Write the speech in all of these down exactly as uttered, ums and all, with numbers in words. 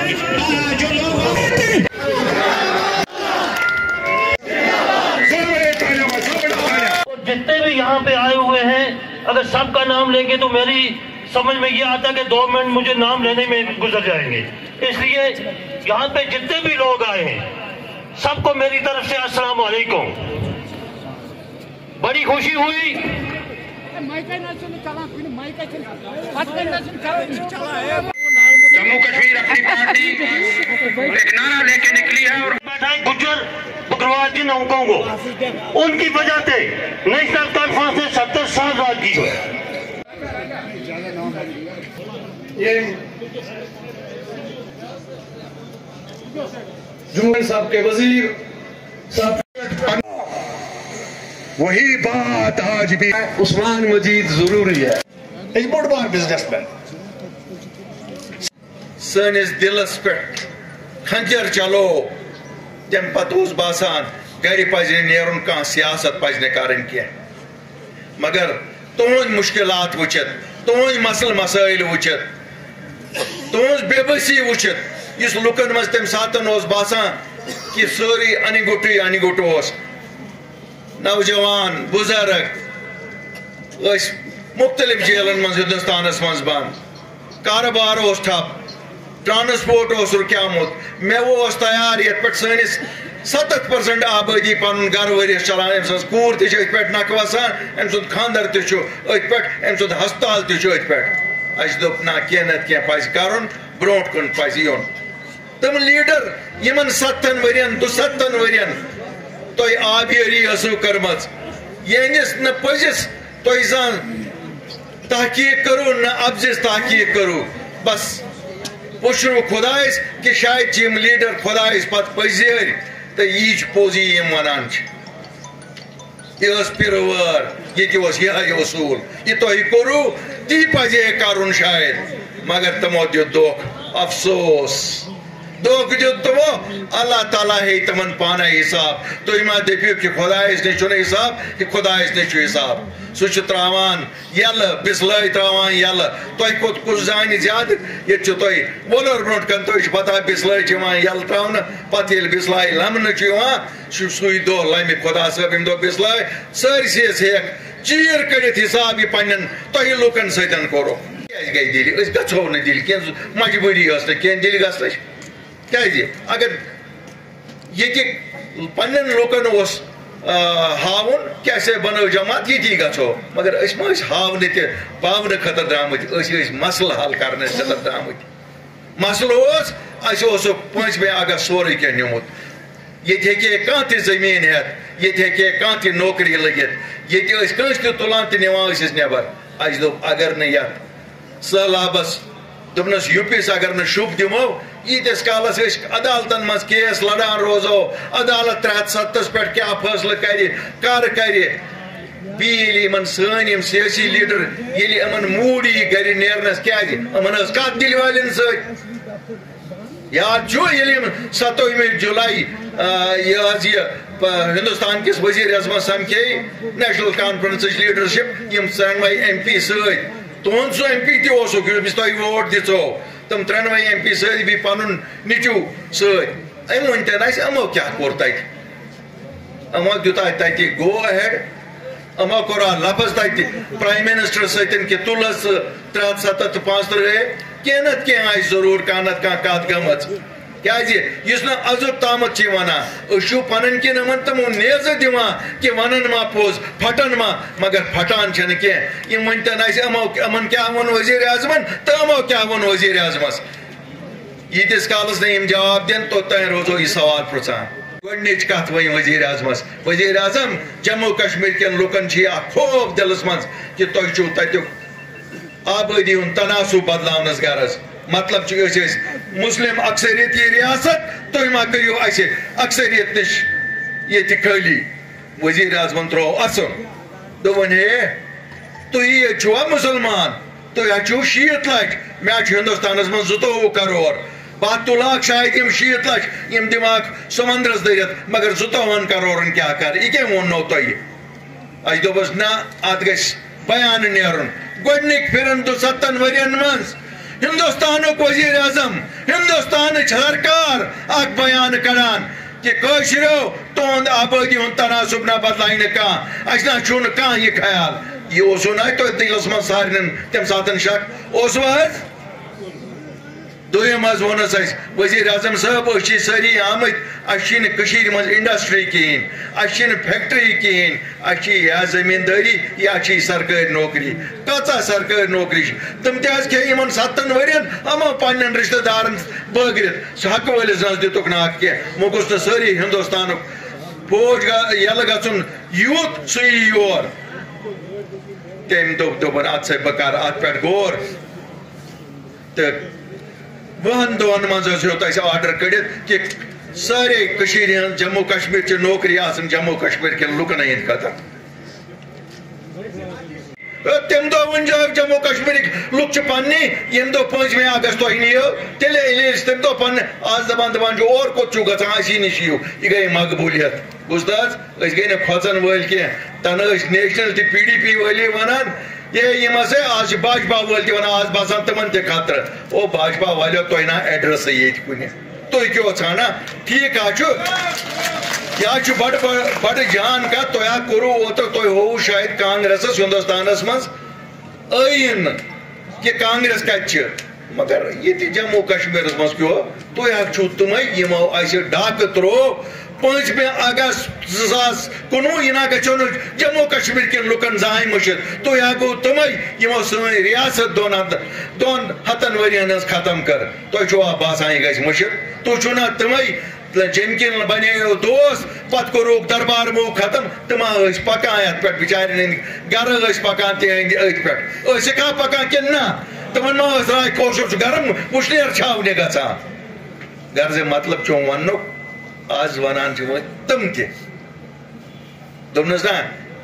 جتنے بھی یہاں پہ آئے ہوئے ہیں اگر سب کا نام لیں گے تو میری سمجھ میں یہ آتا کہ دو منٹ مجھے نام لینے میں گزر جائیں گے. اس لیے یہاں پہ جتنے بھی لوگ آئے ہیں سب کو میری طرف سے السلام علیکم. بڑی خوشی ہوئی. جموں کشمیر اپنی پارٹی ایک نعرہ لے کے نکلی ہے اور گجر بکروال جن نوکوں کو ان کی وجہ سے نیشنل کانفرنس نے ستر سال راج کی ہے. جمہوریہ صاحب کے وزیر صاحب وہی بات آج بھی عثمان مجید ضروری ہے. ایک بڑ بار بزنس مین سنس دلس پہ کھنجر چلو تم پتہ باسان گھر پز نیرن کان سیاست پز کرن کی مگر تہذ مشکلات وچت تہذ مسل مسائل وچت تہذ بے بسی وچت اس لکن مز تم ساتن باسان کہ سوری انی گٹی انی گٹ اس نوجوان بزرگ اس مختلف جیلن من ہندوستانس مز بند کاروبار اس ٹھپ ٹرانسپورٹ اس رکیامت مے وہ تیار یت پہ سنس ستھ پرسنٹ آبادی پن گھر ورس چلان ام سن کور تہ پہ نک وسان ام سند خاندر تہ ات پہ ام سند ہسپتال تہ ات پہ اس دپ نا کی نت کی پز کرن برونٹ کن پز یون تم لیڈر یمن ستن ورین دستن ورین تہ آبیاری ٲسو کٔرمٕژ یہنس نہ پزس تہ زن تحقیق کرو نہ ابزس تحقیق کرو بس پشرو خدائس کہ شاید یم لیڈر خدائس پت پزیر تو یہ پوزی یم ونان یہ پیروار یہ اصول یہ تھی کرو تی پزے کرن شاید مگر تمو دیت دکھ افسوس دکھ دیت تمو اللہ تعالیٰ ہے تمن پانا حساب تھی ما دپیو کہ خدائس نش حساب کہ خدائس نش حساب سہ تراوان یل بسلائی تراوان یل تہ کھت کس زان زیادہ یہ تھی وولر برو کن تھی پتہ بسلائی یل تراؤن پتہ یل بسلائی لمنہ سی دہ لمہ خدا صاحب ام دہ بسلائی سرسیس ہیک چیر کڑت حساب یہ پن تہ لکن ستن کورو گئی دل اس گھو نا دل کی مجبوری نا کی دل گھنچ کی اگر یہ پن لکن اس ہاون کیسے بنو جماعت یہ گھو مگر اس ما ہاون تہ پاون خطر درامت مسئلہ حل کرنے خطر درامت مسئلہ اس پانچویں اگست سوری کی نمت یہ کھانا تہ زمین ہیت یہ کھانا تہ نوکری لگت یہ کنس تہ تلان تہ نوان نبر اس دپ اگر نا یت سہلابس دپنس یو پی اگر نا شب دمو یتس کالس عدالتن مز کیس لڑان روزو عدالت ترے ہتھ ستس پہ کیا فیصلہ کر کر کر بیل سن سیاسی لیڈر یل ان موڈ یہ گر نیرنس کی کت دل والن ست یاد یل ستوہ جولائی یہ ہندوستان کس وزیر اعظم سمکھے نیشنل کانفرنس لیڈرشپ یم ترنوے ایم پی ست تہد سہ ایم پی تک یمس تہ ووٹ دو تم ترنوے ایم پی ست بی پن نیچو ست ام ون تین امو کیا کور تت امو دیتا تت گو اہیڈ امو کورا لفظ تت پرائم منسٹر ستن کہ تلس ترے ہتھ ستتھ تو پانچ ترہ کی نت کی آئی ضرور کان نت کان کت گمت کیس نا ازت تامت ونان پن کن امن تمو نیز دان کہ ونن ما پوز پھٹن ما مگر پھٹان چھ کی ونتن امن کیا ون وزیر اعظمن تو امو کیا ون وزیر اعظمس یتس کالس نا جواب دین توتان روزو یہ سوال پرژان گۄڈنِچ کتھ ون وزیر اعظمس وزیر اعظم جموں کشمیر کن لکن خوف دلس من کہ تہ چھو تتیک آبادی ہند تناسب بدلاونس غرض مطلب مسلم اکثریت یہ ریاست تھی ما کرو اس اکثریت نش یہ خالی وزیر اعظم ترو اصل دپن ہے تھی چھوا مسلمان تھی چھو شیت لچھ مے ہندوستانس من زٕتووُہ کروڑ بہت تلاک شاید یم شیت لچھ یم دماغ سمندرس دٔرِتھ مگر زٕتووُہن کروڑن کیا کر یہ کم وونو تۄہہِ اس دوٚپُس نہ اتھ گژھِ بیان نیرُن گۄڈنِکۍ پھرن دُستن ؤرین منٛز ہندوستانُک وزیر اعظم ہندوستان ہندوستان سرکار اک بیان کڑان کہ کشرو تہد آبادی ہند تناسب نہ بدلائن کھانا اچھا چھو کھانا یہ خیال یہ اسو نا تو دلس من سارن تم ساتن شک اسو حض دویم حض ونس اس وزیر اعظم صاحب اچھی ساری آمد اچھی کشیر من انڈسٹری کہین اچھی فیکٹری کہین اچھی یا زمینداری یا اچھی سرکاری نوکری کچا سرکاری نوکری تم تیز کہ یمن ستن ورین اما پنن رشتہ دارن بٲگرِتھ سُہ حق وٲلِس نس دِتُکھ نہٕ اکھ کینٛہہ وۄنۍ گوٚژھ نہٕ سٲری ہندوستانُک فوج یلہٕ گژھُن یوٗت سُہ یی یور تٔمۍ دوٚپ دوٚپُن اتھ سا بہٕ کرٕ اتھ پٮ۪ٹھ غور تہٕ وُہن دۄہن منٛز حظ ہیوٚت اَسہِ آرڈر کٔڑِتھ کہ سارے کٔشیٖرِ ہٕنٛز جموں کشمیٖر چہِ نوکری آسن جموں کشمیٖر کٮ۪ن لُکن ہٕنٛدۍ خٲطرٕ تم دہ ون جائے جموں کشمیر لوگ پنی یم دہ پانچویں اگست تھی نیو تیل تم دہ پن آج دپان دپان اور کوت چھو گھان اسی نش یو یہ گئی مقبولیت بوزت حظ گئی نا کھوژن ول کی تن نیشنل تہ پی ڈی پی والی ونان یہ ہسا آج بھاجپا ول تہ ونان آج باسان تمن تہ خطرہ او بھاجپا والو تہ نا ایڈریس یہ کن تھی کیوں ژھانڈان ٹھیک یہ بڑ بڑ جان کا تہ کورو اوتر تہ ہوو شاید کانگریس ہندوستانس مز عین کہ کانگریس کتہ مگر یہ جموں کشمیر مز کیو تہ چھو تمے یمو اس ڈاکہ ترو پانچویں اگست زاس کنوہ یہ گھو جموں کشمیر کن لکن زائیں مشت تہ گو تمے یمو سن ریاست دون دون ہتن ورین ہز ختم کر تہ چھو باسان یہ گھس مشت تہ چھو نا تمے جم کن بنے دوست پت کوروک دربار مو ختم تم پکان ات پہ بچار گر پکان تہند ات پہ کھا پکان کن نا تمن ما راے کوشر گرم وشنیر چھاونے گھان غرض مطلب چون ون آج ونان تم تہ دپنس نا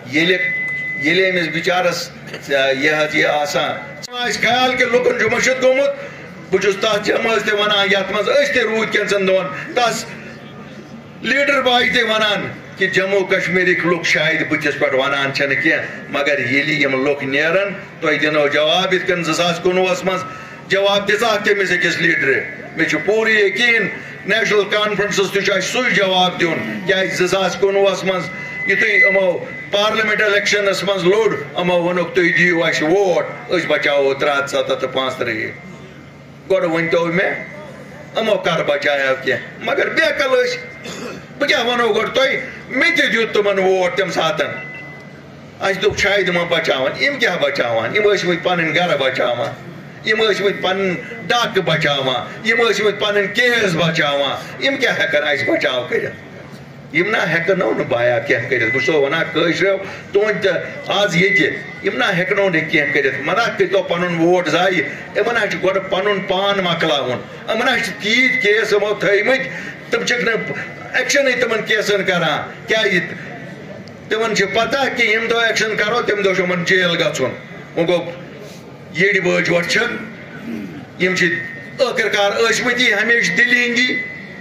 یل امس بچارس یہ آسان خیال کہ لکن مشت گومت بہت تس جماعت تہ ونان یت مز تہ روٗدۍ کینژن دۄہن تس لیڈر بائی تہ ونان کہ جموں کشمیرک لُکھ شاید بتس پہ ونان چھنہ کینٛہہ مگر ییٚلہِ یم لُکھ نیرن تۄہہِ دِنو جواب یِتھ کٔنۍ زٕ ساس کُنوُہس منٛز جواب دِژاکھ تٔمِس أکِس لیڈرِ مےٚ چھُ پوٗرٕ یقیٖن نیشنل کانفرنسس تہِ چھُ اَسہِ سُے جواب دیُن کیٛازِ زٕ ساس کُنوُہس منٛز یُتھُے یِمو پارلمنٹ الیکشنس منٛز لوٚڑ یِمو ووٚنُکھ تُہۍ دِیِو اَسہِ ووٹ أسۍ بچاوو ترٛےٚ ہتھ سَتتھ تہٕ پانٛژھ ترٛہ گۄڈٕ ؤنۍتو مےٚ یِمو کر بچایو کینٛہہ مگر بیکل ٲسۍ بہٕ کیٛاہ وَنو گۄڈٕ تۄہہِ مےٚ تہِ دیُت تِمن ووٹ تمہِ ساتن اَسہِ دوٚپ شاید یِمن بچاوان یِم کیٛاہ بچاوان یِم ٲسۍمٕتۍ پنٕنۍ گرٕ بچاوان یِم ٲسۍمٕتۍ پنٕنۍ ڈاکہٕ بچاوان یِم ٲسۍمٕتۍ پنٕنۍ کیس بچاوان یِم کیٛاہ ہٮ۪کن اَسہِ بچاو کٔرِتھ یِم نا ہٮ۪کنو نہٕ بایا کینٛہہ کٔرِتھ بہٕ چھُسو ونان کٲشرٮ۪و تُہُنٛد تہِ آز ییٚتہِ یِم نا ہٮ۪کنو نہٕ کینٛہہ کٔرِتھ منا کٔرۍتو پنُن ووٹ ضایہِ یِمن حظ چھُ گۄڈٕ پنُن پان مۄکلاوُن یِمن حظ چھِ تیٖتۍ کیس یِمو تھٲیمٕتۍ تِم چھِکھ نہٕ ایکشنٕے تِمن کیسن کران کیٛازِ تِمن چھِ پتہ کہِ ییٚمہِ دۄہ ایکشن کرو تمہِ دۄہ چھُ یِمن جیل گژھُن وۄنۍ گوٚو یٔڈۍ بٲج وۄٹھ چھِ یِم چھِ ٲخٕر کار ٲسۍمٕتی ہمیشہٕ دِلہِ ہِنٛدی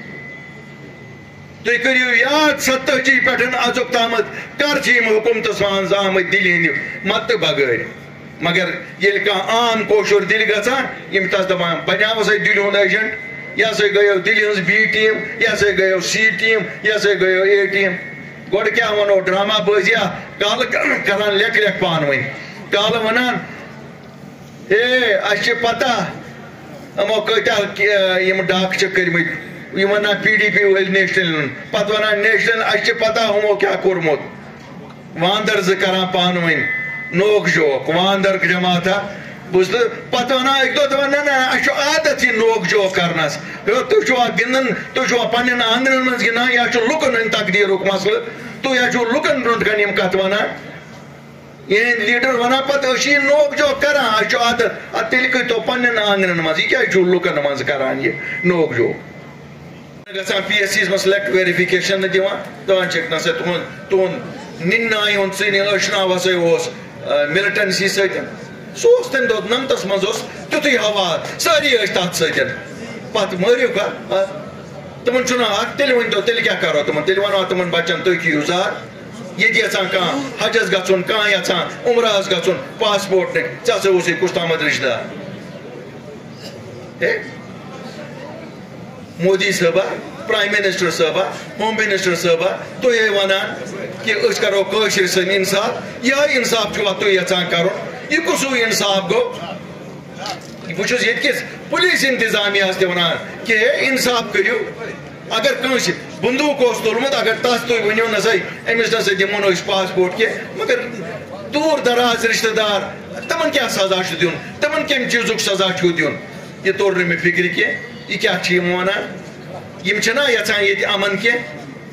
تُہۍ کٔرِو یاد ستٲجی پٮ۪ٹھ أزیُک تامتھ کر چھِ یِم حکوٗمتس منٛز آمٕتۍ دِلہِ ہِنٛدِ مدتہٕ بغٲر مگر ییٚلہِ کانٛہہ عام کٲشُر دِلہِ گژھان یِم چھِ تس دپان بنیاو سا دِلہِ ہُنٛد ایجنٹ یہ ہسا گٔیو دِلہِ ہٕنٛز بی ٹیٖم یہ ہسا گٔیو سی ٹیٖم یہ ہسا گٔیو اے ٹیٖم گۄڈٕ کیٛاہ وَنو ڈرامہ بٲزیا کالہٕ کران لیکھ لیکھ پانہٕ ؤنۍ کالہٕ ونان ہے اَسہِ چھِ پتہ یِمو کۭتیاہ یِم ڈاکہٕ چھِ کٔرمٕتۍ یہ ونان پی ڈی پی وٲلۍ نیشنل پتہٕ ونان نیشنل اَسہِ چھِ پتہ ہُمو کیٛاہ کوٚرمُت واندر زٕ کران پانہٕ ؤنۍ نوک جوک واندر جماعتھا بوٗزتھٕ پتہٕ ونان اکہِ دۄہ دپان نہ نہ اَسہِ چھُ عادت یہِ نوک جوک کرنس تُہۍ چھُوا گِنٛدان تُہۍ چھُوا پننٮ۪ن آنگنن منٛز گِنٛدان یا چھُ لُکن ہٕنٛدۍ تقدیٖرُک مسلہٕ تُہۍ یا چھُو لُکن برونٛٹھ کنہِ یِم کتھ ونان یِہٕنٛدۍ لیڈر ونان پتہٕ أسۍ چھِ یہِ نوک جوک کران اَسہِ چھُ عادت ادٕ تیٚلہِ کٔرۍتو پننٮ۪ن آنگنن منٛز یہِ کیٛازِ چھُو لُکن منٛز کران یہِ نوک جوک گژھان پی ایس سی منٛز سِلیکٹ ویرِفِکیشن نہٕ دِوان دپان چھِکھ نسا تُہُنٛد تُہُنٛد نِنہٕ ہُنٛد ژٕنہِ ٲشناو ہسا اوس مِلٹنسی سۭتۍ سُہ اوس تمہِ دۄہ نمتس منٛز اوس تیُتھُے حوال سٲری ٲسۍ تتھ سۭتۍ پتہٕ مٲرِو کانٛہہ تِمن چھُنہٕ حق تیٚلہِ ؤنۍتو تیٚلہِ کیٛاہ کرو تِمن تیٚلہِ ونوا تِمن بچن تُہۍ کھیٚیِو زہر ییٚتہِ یژھان کانٛہہ حجس گژھُن کانٛہہ یژھان عمرہس گژھُن پاسپورٹ نہٕ ژےٚ ہسا اوسُے کُس تامتھ رِشتہٕ دار ہے مودی صٲبا پرائم منسٹر صٲبا ہوم منسٹر صٲبا تُہۍ ونان کہ أسۍ کرو کٲشِر سٕنٛدۍ اِنصاف یِہوٚے اِنصاف چھُوا تُہۍ یژھان کرُن یہِ کُس ہیوٗ اِنصاف گوٚو بہٕ چھُس ییٚتہِ کِس پُلیٖس اِنتِظامیہس تہِ ونان کہ ہے اِنصاف کٔرِو اگر کٲنٛسہِ بندوٗق اوس تُلمُت اگر تس تُہۍ ؤنِو نہ سا أمِس نسا دِمو نہٕ أسۍ پاسپورٹ کینٛہہ مگر دوٗر دراز رِشتہٕ دار تِمن کیٛاہ سزا چھُ دیُن تِمن کمہِ چیٖزُک سزا چھُو دیُن یہِ توٚر نہٕ مےٚ فِکرِ کینٛہہ یہِ کیٛاہ چھِ یِم ونان یِم چھِنا یژھان ییٚتہِ امن کینٛہہ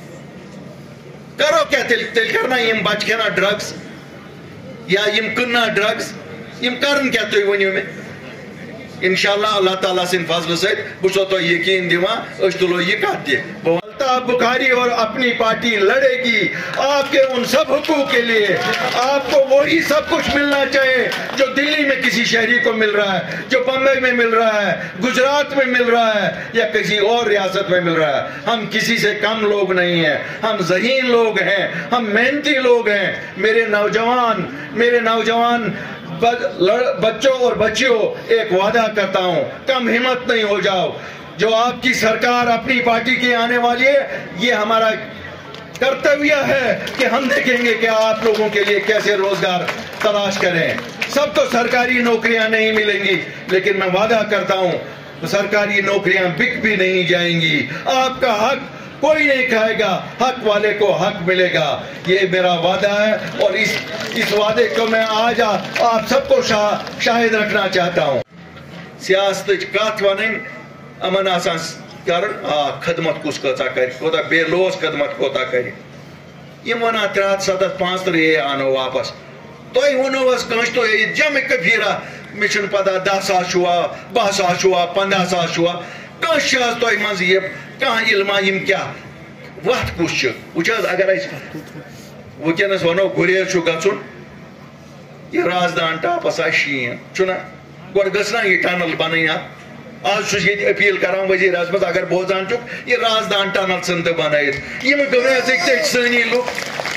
کرو کیٛاہ تیٚلہِ تیٚلہِ کرنا یِم بچہٕ کھٮ۪نا ڈرگس یا یِم کٕننا ڈرگس یِم کرن کیٛاہ تُہۍ ؤنِو مےٚ انشاءاللہ اللہ تعالیٰ سٕنٛدِ فضلہٕ سۭتۍ بہٕ چھُسو تۄہہِ یقیٖن دِوان أسۍ تُلو یہِ کتھ تہِ الطاف بخاری اور اپنی پارٹی لڑے گی آپ کے ان سب حقوق کے لیے آپ کو وہی سب کچھ ملنا چاہیے جو دلی میں کسی شہری کو مل رہا ہے جو بمبئی میں مل رہا ہے گجرات میں مل رہا ہے یا کسی اور ریاست میں مل رہا ہے ہم کسی سے کم لوگ نہیں ہیں ہم ذہین لوگ ہیں ہم محنتی لوگ ہیں میرے نوجوان میرے نوجوان بچوں اور بچیوں ایک وعدہ کرتا ہوں کم ہمت نہیں ہو جاؤ جو آپ کی سرکار اپنی پارٹی کی آنے والی ہے یہ ہمارا کرتویہ ہے کہ ہم دیکھیں گے کہ آپ لوگوں کے لیے کیسے روزگار تلاش کریں سب کو سرکاری نوکریاں نہیں ملیں گی لیکن میں وعدہ کرتا ہوں سرکاری نوکریاں بک بھی نہیں جائیں گی آپ کا حق کوئی نہیں کھائے گا حق والے کو حق ملے گا یہ میرا وعدہ ہے اور اس اس وعدے کو میں آج آپ سب کو شاہد رکھنا چاہتا ہوں سیاست کت ون امن آسان کرن آ خدمت کس کتا کر کوتا بے لوس خدمت کوتا کر یم ونان ترے ہتھ ستتھ پانچ ترہ یہ آنو واپس تھی ونو کنس تھی جمع کبیرہ مے چھن پتہ دہ ساس چھوا بہ ساس چھوا پندہ ساس چھوا کنس تھی من یہ کھانا علما یم کیا وت کس وچ اگر ونکس ونو گریز گھن یہ رازدان ٹاپس آ شین چھنا گۄڈٕ گٔژھ نا یہ ٹنل بنٕنۍ اتھ آج چھُس ییٚتہِ اپیل کران وزیر اعظمس اگر بوزان چھُکھ یہ رازدان ٹنل ژھٕن تہٕ بنٲیِتھ یم گریزٕکۍ تہِ چھِ سٲنی لُکھ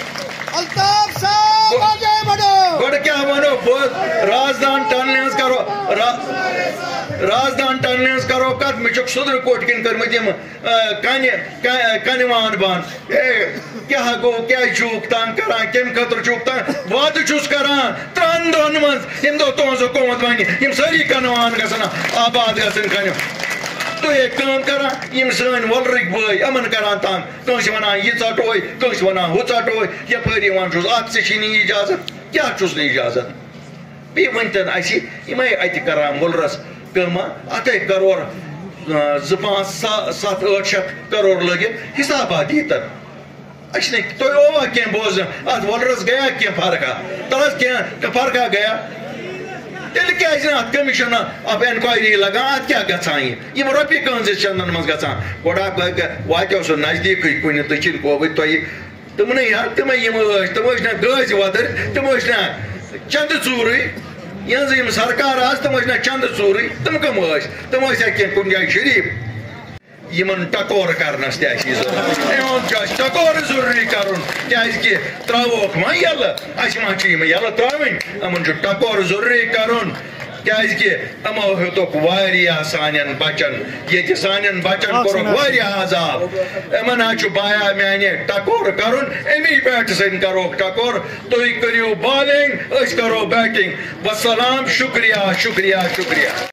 گۄڈٕ کیٛاہ ونو بہٕ رازدان ٹنلہِ ہٕنٛز کرو رازدان ٹنلہِ ہٕنٛز کرو کتھ مےٚ چھُکھ سُدرٕ کوٹھ کِنۍ کٔرمٕتۍ یِم کنہِ کنہِ وان بنٛد ہے کیٛاہ گوٚو کیٛازِ چھُکھ تنگ کران کمہِ خٲطرٕ چھُکھ تنگ وعدٕ چھُس کران ترٛہن دۄہن منٛز ییٚمہِ دۄہ تُہنٛز حکوٗمت ونہِ یِم سٲری کنہٕ وان گژھن آباد گژھٕنۍ کنہِ تُہۍ ہے کٲم کران یِم سٲنۍ وۄلرٕکۍ بٲے یِمن کران تنگ کٲنٛسہِ ونان یہِ ژٹوے کٲنٛسہِ ونان ہُہ ژٹوے یپٲرۍ یِوان چھُس اتھ ژےٚ چھی نہٕ اجازت کیٛاہ چھُس نہٕ اجازت بیٚیہِ ؤنۍتن اسہِ یِمے اَتہِ کران وۄلرس کٲما اتھے کرور زٕ پانٛژھ ستھ ٲٹھ شیٚتھ کرور لٲگِتھ حسابات دیٖتن اَسہِ نہٕ تۄہہِ اووا کینٛہہ بوزنہٕ اتھ وۄلرس گیا کینٛہہ فرقا تل حظ کینٛہہ فرقا گیا تیٚلہِ کیٛازِ نہٕ اتھ کٔمِشن آف اینکوایری لگان اتھ کیٛاہ گژھان یہِ یِم رۄپیہِ کٕہٕنٛزِ چندن منٛز گژھان گۄڈٕ واتیو سُہ نزدیٖکٕے کُنہِ دٔچھِنۍ کووٕرۍ تۄہہِ تِمنٕے ہا تِمے یِم ٲسۍ تِم ٲسۍ نا گٲزۍ وۄدٕرۍ تِم ٲسۍ نا چندٕ ژوٗرٕے یِہٕنٛز یِم سرکار آسہٕ تِم ٲسۍ نا چندٕ ژوٗرٕے تِم کٕم ٲسۍ تِم ٲسۍ ہا کینٛہہ کُنہِ جایہِ شریٖف یِمن ٹکور کرنس تہِ آسہِ ضروٗرت یِمن چھُ اَسہِ ٹکور ضروٗری کرُن کیٛازِ تراوہوکھ وۄنۍ یلہٕ اَسہِ ما چھِ یِم یلہٕ تراوٕنۍ یِمن چھُ ٹکور ضروٗری کرُن کیٛازِ یِمو ہیوٚتُکھ واریاہ سانٮ۪ن بچن ییٚتہِ سانٮ۪ن بچن کوٚرُکھ واریاہ عذاب یِمن حظ چھُ بایا میانہِ ٹکور کرُن امی بیٹہٕ سۭتۍ کروکھ ٹکور تُہۍ کٔرِو بالِنگ أسۍ کرو بیٹنگ وسلام شُکریہ شُکریہ شُکریہ